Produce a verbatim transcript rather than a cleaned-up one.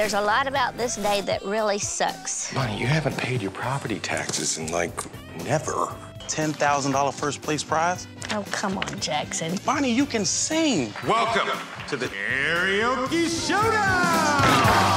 there's a lot about this day that really sucks. Bonnie, you haven't paid your property taxes in, like, never. ten thousand dollar first place prize? Oh, come on, Jackson. Bonnie, you can sing. Welcome to the Karaoke Showdown!